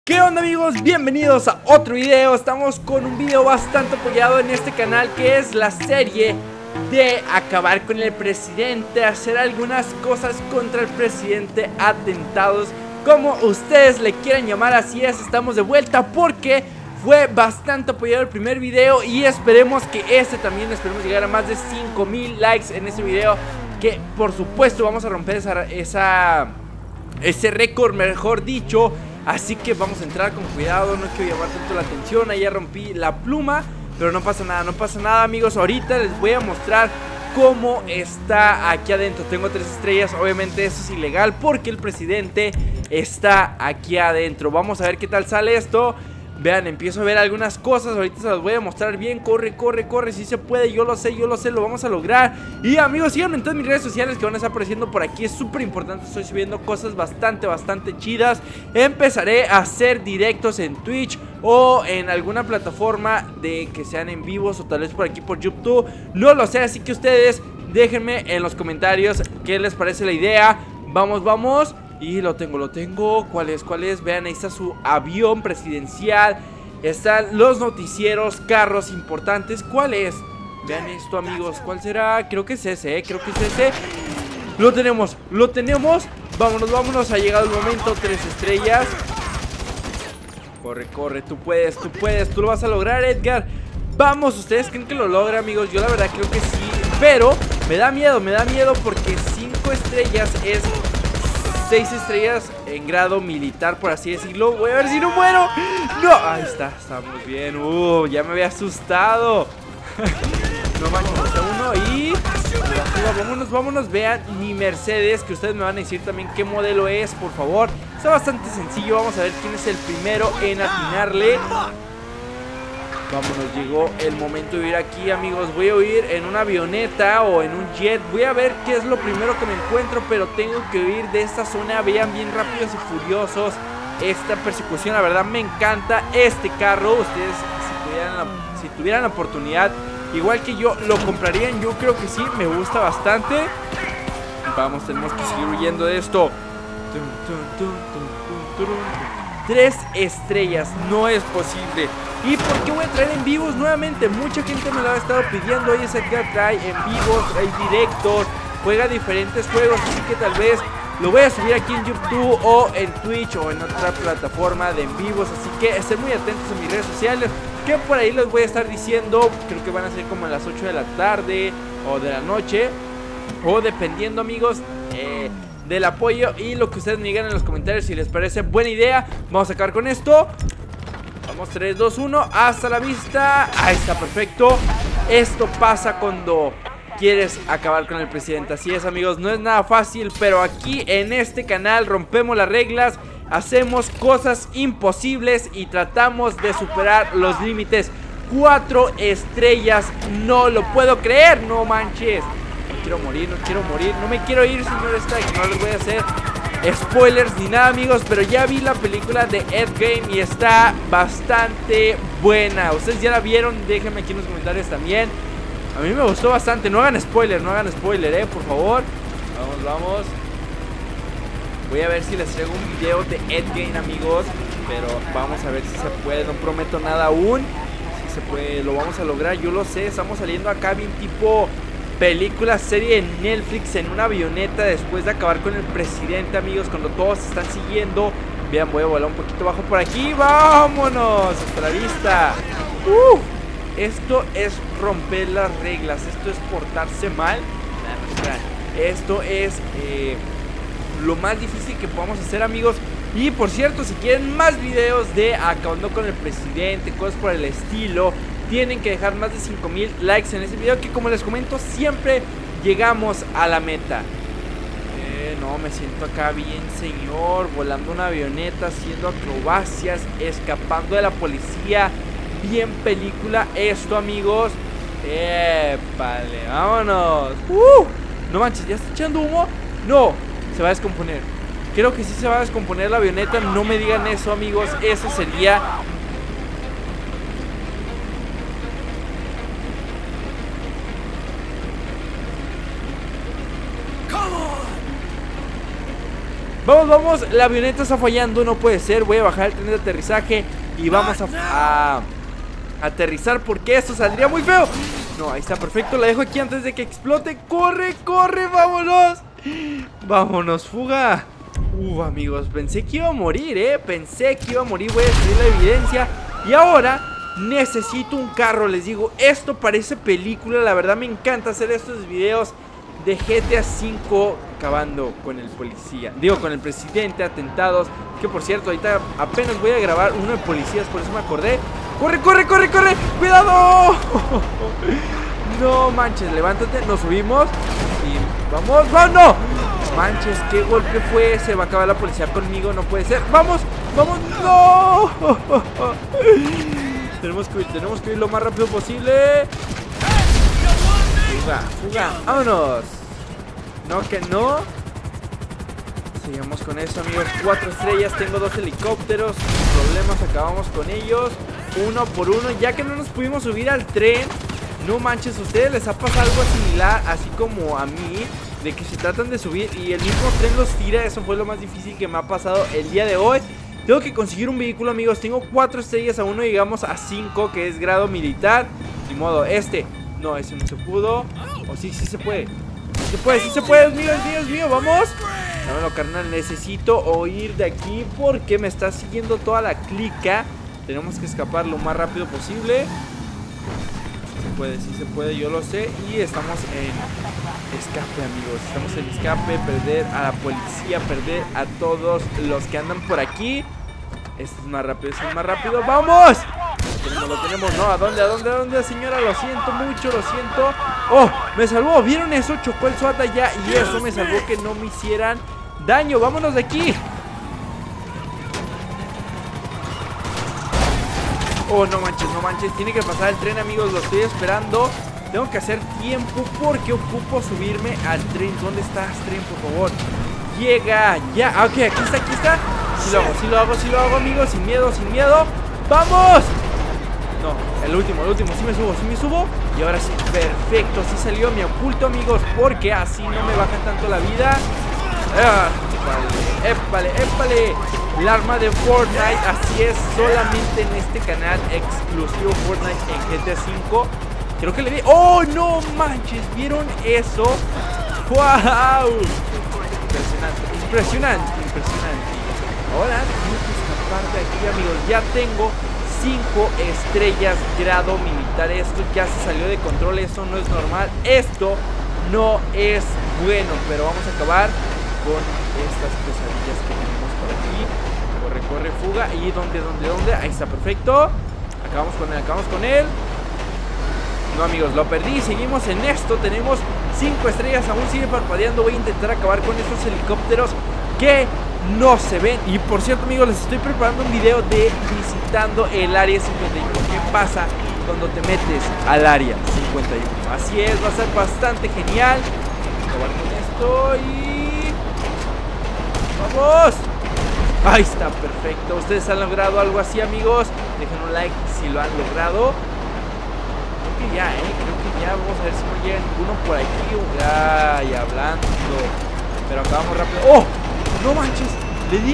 ¿Qué onda, amigos? Bienvenidos a otro video. Estamos con un video bastante apoyado en este canal, que es la serie de acabar con el presidente, hacer algunas cosas contra el presidente, atentados, como ustedes le quieran llamar. Así es, estamos de vuelta porque fue bastante apoyado el primer video y esperemos que este también, esperemos llegar a más de 5000 likes en este video, que por supuesto vamos a romper ese récord, mejor dicho. Así que vamos a entrar con cuidado, no quiero llamar tanto la atención. Ahí ya rompí la pluma, pero no pasa nada, amigos. Ahorita les voy a mostrar cómo está aquí adentro. Tengo 3 estrellas, obviamente eso es ilegal porque el presidente está aquí adentro. Vamos a ver qué tal sale esto. Vean, empiezo a ver algunas cosas, ahorita se las voy a mostrar bien. Corre, si se puede, yo lo sé, lo vamos a lograr. Y amigos, síganme en todas mis redes sociales que van a estar apareciendo por aquí. Es súper importante, estoy subiendo cosas bastante chidas. Empezaré a hacer directos en Twitch o en alguna plataforma de que sean en vivos, o tal vez por aquí por YouTube, no lo sé, así que ustedes déjenme en los comentarios qué les parece la idea. Vamos. Y lo tengo. ¿Cuál es? Vean, ahí está su avión presidencial. Están los noticieros, carros importantes. ¿Cuál es? Vean esto, amigos. ¿Cuál será? Creo que es ese, Lo tenemos. Vámonos. Ha llegado el momento. 3 estrellas. Corre. Tú puedes. Tú lo vas a lograr, Edgar. Vamos, ¿ustedes creen que lo logra, amigos? Yo la verdad creo que sí. Pero me da miedo porque 5 estrellas es 6 estrellas en grado militar, por así decirlo. Voy a ver si no muero. No, ahí estamos bien. Ya me había asustado. No manches, uno y vámonos. Vean mi Mercedes, que ustedes me van a decir también qué modelo es, por favor. Está bastante sencillo, vamos a ver quién es el primero en atinarle. Vámonos, llegó el momento de ir aquí, amigos. Voy a huir en una avioneta o en un jet. Voy a ver qué es lo primero que me encuentro, pero tengo que huir de esta zona. Vean, bien rápidos y furiosos esta persecución. La verdad me encanta este carro. Ustedes, si tuvieran la oportunidad, igual que yo, lo comprarían. Yo creo que sí, me gusta bastante. Vamos, tenemos que seguir huyendo de esto. 3 estrellas, no es posible. ¿Y por qué voy a traer en vivos nuevamente? Mucha gente me lo ha estado pidiendo. Oye, Edgar trae en vivos, trae directos, juega diferentes juegos, así que tal vez lo voy a subir aquí en YouTube o en Twitch o en otra plataforma de en vivos. Así que estén muy atentos a mis redes sociales, que por ahí les voy a estar diciendo. Creo que van a ser como a las 8 de la tarde o de la noche, o dependiendo, amigos, del apoyo y lo que ustedes me digan en los comentarios. Si les parece buena idea, vamos a acabar con esto. Vamos, 3, 2, 1, hasta la vista. Ahí está, perfecto. Esto pasa cuando quieres acabar con el presidente. Así es, amigos, no es nada fácil, pero aquí en este canal rompemos las reglas, hacemos cosas imposibles y tratamos de superar los límites. 4 estrellas, no lo puedo creer, no manches. No quiero morir, no me quiero ir, señor Strike. No les voy a hacer spoilers ni nada, amigos, pero ya vi la película de Endgame y está bastante buena. Ustedes ya la vieron, déjenme aquí en los comentarios también. A mí me gustó bastante. No hagan spoiler, por favor. Vamos. Voy a ver si les traigo un video de Endgame, amigos, pero vamos a ver si se puede. No prometo nada aún. Si se puede, lo vamos a lograr, yo lo sé. Estamos saliendo acá bien tipo película, serie de Netflix, en una avioneta después de acabar con el presidente, amigos, cuando todos se están siguiendo. Vean, voy a volar un poquito bajo por aquí. ¡Vámonos! Hasta la vista. Esto es romper las reglas. Esto es portarse mal. Esto es lo más difícil que podamos hacer, amigos. Y por cierto, si quieren más videos de acabando con el presidente, cosas por el estilo, tienen que dejar más de 5000 likes en este video, que como les comento, siempre llegamos a la meta. No, me siento acá bien, señor, volando una avioneta, haciendo acrobacias, escapando de la policía. Bien película esto, amigos. Vale, vámonos. No manches, ¿ya está echando humo? No, se va a descomponer. Creo que sí se va a descomponer la avioneta. No me digan eso, amigos. Eso sería... Vamos, vamos, la avioneta está fallando, no puede ser. Voy a bajar el tren de aterrizaje y vamos a aterrizar porque esto saldría muy feo. No, ahí está, perfecto, la dejo aquí antes de que explote. ¡Corre, corre, vámonos! Vámonos, fuga. Amigos, pensé que iba a morir, pensé que iba a morir. Voy a destruir la evidencia y ahora necesito un carro. Les digo, esto parece película. La verdad me encanta hacer estos videos de GTA V acabando con el policía, digo, con el presidente, atentados. Que por cierto, ahorita apenas voy a grabar uno de policías, por eso me acordé. ¡Corre, corre, corre, corre! ¡Cuidado! No manches, levántate, nos subimos y vamos, ¡vamos! ¡No! Manches, ¿qué golpe fue ese? Va a acabar la policía conmigo, no puede ser. ¡Vamos! ¡Vamos! ¡No! Tenemos que ir lo más rápido posible. Fuga, fuga, vámonos. No, que no. Sigamos con eso, amigos. 4 estrellas, tengo 2 helicópteros. Sin problemas, acabamos con ellos uno por uno, ya que no nos pudimos subir al tren. No manches, ¿a ustedes les ha pasado algo similar, así como a mí, de que se tratan de subir y el mismo tren los tira? Eso fue lo más difícil que me ha pasado el día de hoy. Tengo que conseguir un vehículo, amigos. Tengo 4 estrellas, aún no llegamos a 5, que es grado militar. Ni modo, no, ese no se pudo. O sí, sí se puede. Sí se puede, sí se puede, es mío, vamos. Dámelo, carnal, necesito huir de aquí porque me está siguiendo toda la clica. Tenemos que escapar lo más rápido posible. Sí se puede, yo lo sé. Y estamos en escape, amigos. Estamos en escape, perder a la policía, perder a todos los que andan por aquí. Este es más rápido, ¡vamos! Lo tenemos, ¿no? ¿A dónde, señora? Lo siento mucho, lo siento. ¡Oh! Me salvó, ¿vieron eso? Chocó el SWAT allá y eso me salvó que no me hicieran daño. ¡Vámonos de aquí! Oh, no manches, tiene que pasar el tren, amigos, lo estoy esperando. Tengo que hacer tiempo porque ocupo subirme al tren. ¿Dónde estás, tren, por favor? Llega, ya, ok, aquí está. Sí lo hago, amigos, sin miedo. ¡Vamos! No, el último, sí me subo. Y ahora sí, perfecto, sí salió mi oculto, amigos, porque así no me baja tanto la vida. ¡Épale! El arma de Fortnite, así es, solamente en este canal exclusivo Fortnite en GTA V. Creo que le di... ¡Oh, no manches! ¿Vieron eso? ¡Wow! Impresionante. Ahora tengo que escapar de aquí, amigos. Ya tengo 5 estrellas grado militar. Esto ya se salió de control, esto no es normal. Esto no es bueno, pero vamos a acabar con estas pesadillas que tenemos por aquí. Corre, fuga. ¿Y dónde? Ahí está, perfecto. Acabamos con él. No, amigos, lo perdí. Seguimos en esto. Tenemos 5 estrellas. Aún sigue parpadeando. Voy a intentar acabar con estos helicópteros que no se ven. Y por cierto, amigos, les estoy preparando un video de visitando el área 51. ¿Qué pasa cuando te metes al área 51? Así es, va a ser bastante genial. Acabar con esto y... ¡vamos! Ahí está, perfecto. ¿Ustedes han logrado algo así, amigos? Dejen un like si lo han logrado. Creo que ya, vamos a ver si no llega ninguno por aquí. Ay, hablando. Pero acabamos rápido. ¡Oh! ¡No manches! Le di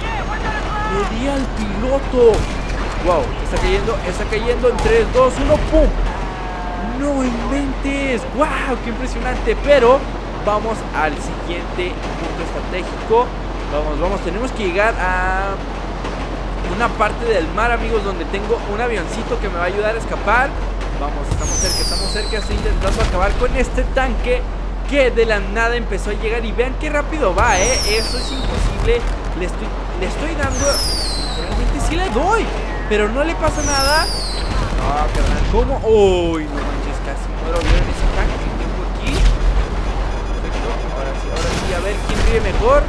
al piloto. ¡Wow! Está cayendo en 3, 2, 1, ¡pum! ¡No inventes! ¡Wow! ¡Qué impresionante! Pero vamos al siguiente punto estratégico. Vamos, tenemos que llegar a una parte del mar, amigos, donde tengo un avioncito que me va a ayudar a escapar. Vamos, estamos cerca. Estoy intentando acabar con este tanque que de la nada empezó a llegar. Y vean qué rápido va, eso es imposible. Le estoy dando. Realmente sí le doy, pero no le pasa nada. No, carnal, ¿cómo? Uy, no manches, casi muero. ¿Vieron ese tanque que tengo aquí? Perfecto, ahora sí, a ver quién vive mejor.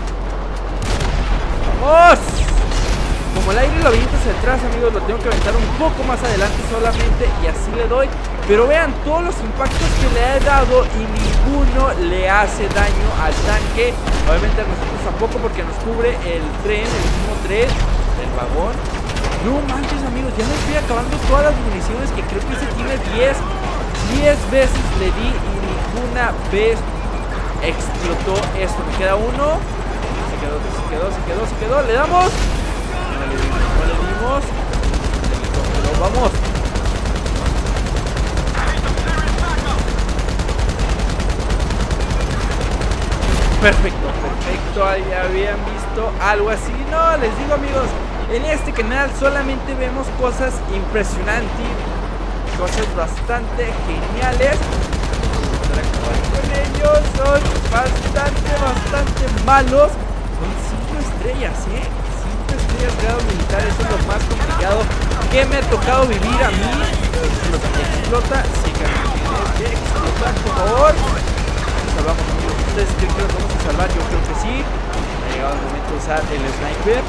¡Vamos! Como el aire lo aviento hacia atrás, amigos, lo tengo que aventar un poco más adelante solamente. Y así le doy. Pero vean todos los impactos que le he dado y ninguno le hace daño al tanque. Obviamente a nosotros tampoco, porque nos cubre el tren, el mismo tren, el vagón. No manches, amigos, ya me estoy acabando todas las municiones, que creo que ese tiene 10 veces le di y ninguna vez explotó esto. Me queda uno. Se quedó. Le damos. No le dimos. Helicóptero, vamos. Perfecto. Ahí habían visto algo así. No, les digo, amigos, en este canal solamente vemos cosas impresionantes, cosas bastante geniales. Con ellos son bastante malos. Son 5 estrellas, 5 estrellas grado militar. Eso es lo más complicado que me ha tocado vivir a mí. Explota, sí, tienes que explotar, por favor. Salvamos, amigos. ¿Ustedes creen que los vamos a salvar? Yo creo que sí. Ha llegado el momento de usar el sniper.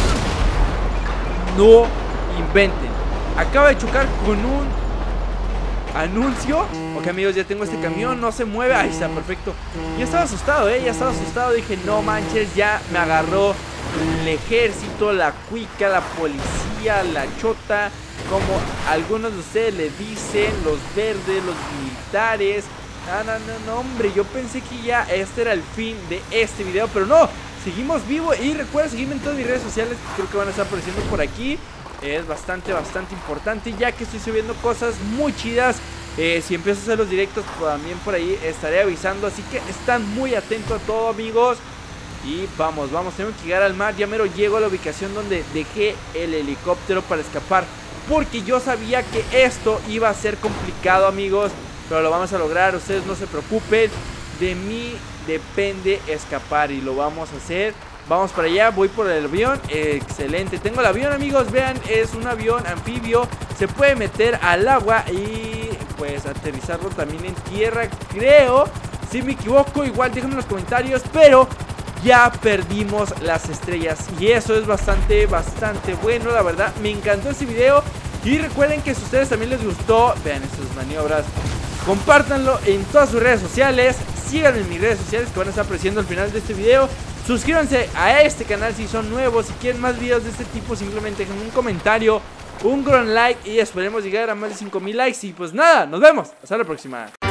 No inventen. Acaba de chocar con un anuncio. Ok, amigos, ya tengo este camión. No se mueve. Ahí está, perfecto. Ya estaba asustado, ya estaba asustado. Dije, no manches, ya me agarró el ejército, la cuica, la policía, la chota, como algunos de ustedes le dicen, los verdes, los militares. No, hombre, yo pensé que ya este era el fin de este video, pero no, seguimos vivos. Y recuerda seguirme en todas mis redes sociales, que creo que van a estar apareciendo por aquí. Es bastante importante, ya que estoy subiendo cosas muy chidas. Si empiezo a hacer los directos, también por ahí estaré avisando, así que están muy atentos a todo, amigos. Y vamos, tengo que llegar al mar. Ya mero llego a la ubicación donde dejé el helicóptero para escapar, porque yo sabía que esto iba a ser complicado, amigos, pero lo vamos a lograr, ustedes no se preocupen. De mí depende escapar y lo vamos a hacer. Vamos para allá, voy por el avión. Excelente, tengo el avión, amigos. Vean, es un avión anfibio. Se puede meter al agua y pues aterrizarlo también en tierra, creo. Si me equivoco, igual déjenme en los comentarios. Pero ya perdimos las estrellas y eso es bastante bueno, la verdad. Me encantó este video. Y recuerden que si a ustedes también les gustó, vean estas maniobras, compártanlo en todas sus redes sociales. Síganme en mis redes sociales que van a estar apareciendo al final de este video. Suscríbanse a este canal si son nuevos. Si quieren más videos de este tipo, simplemente dejen un comentario, un gran like y esperemos llegar a más de 5000 likes. Y pues nada, nos vemos, hasta la próxima.